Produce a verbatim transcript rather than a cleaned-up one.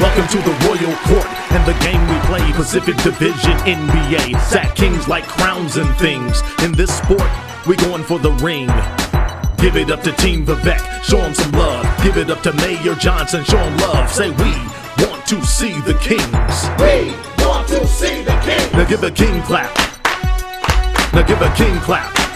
Welcome to the Royal Court and the game we play, Pacific Division N B A. Sac Kings like crowns and things. In this sport, we going for the ring. Give it up to Team Vivek, show him some love. Give it up to Mayor Johnson, show him love. Say we want to see the Kings. We want to see the Kings. Now give a king clap. Now give a king clap.